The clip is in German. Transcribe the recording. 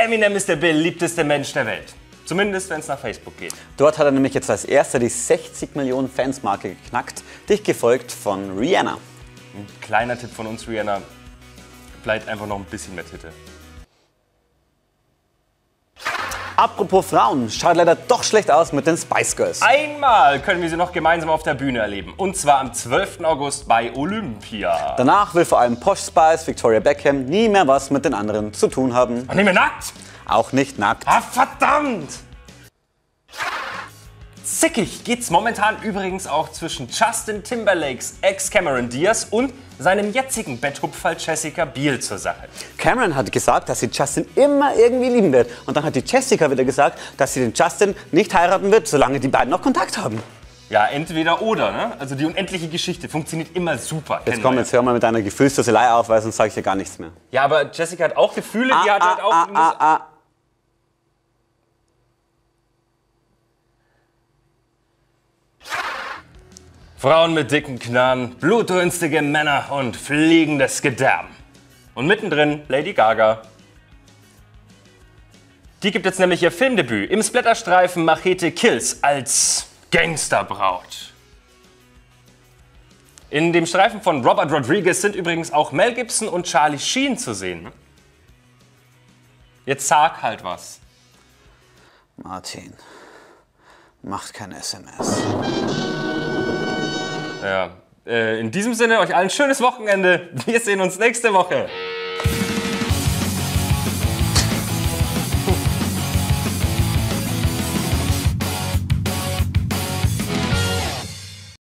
Eminem ist der beliebteste Mensch der Welt. Zumindest, wenn es nach Facebook geht. Dort hat er nämlich jetzt als erster die 60 Millionen Fans-Marke geknackt, dicht gefolgt von Rihanna. Ein kleiner Tipp von uns, Rihanna. Bleibt einfach noch ein bisschen mehr Titte. Apropos Frauen, schaut leider doch schlecht aus mit den Spice Girls. Einmal können wir sie noch gemeinsam auf der Bühne erleben. Und zwar am 12. August bei Olympia. Danach will vor allem Posh Spice, Victoria Beckham nie mehr was mit den anderen zu tun haben. Und nicht mehr nackt? Auch nicht nackt. Ah, verdammt! Zickig geht's momentan übrigens auch zwischen Justin Timberlakes Ex Cameron Diaz und seinem jetzigen Betthupferl Jessica Biel zur Sache. Cameron hat gesagt, dass sie Justin immer irgendwie lieben wird. Und dann hat die Jessica wieder gesagt, dass sie den Justin nicht heiraten wird, solange die beiden noch Kontakt haben. Ja, entweder oder, ne? Also die unendliche Geschichte funktioniert immer super. Jetzt komm, jetzt hör mal mit deiner Gefühlsduselei auf, weil sonst sage ich dir gar nichts mehr. Ja, aber Jessica hat auch Gefühle, die hat halt auch... Frauen mit dicken Knarren, blutrünstige Männer und fliegendes Gedärm. Und mittendrin Lady Gaga. Die gibt jetzt nämlich ihr Filmdebüt im Splatterstreifen Machete Kills als Gangsterbraut. In dem Streifen von Robert Rodriguez sind übrigens auch Mel Gibson und Charlie Sheen zu sehen. Jetzt sag halt was. Martin, macht kein SMS. Ja, in diesem Sinne, euch allen ein schönes Wochenende. Wir sehen uns nächste Woche.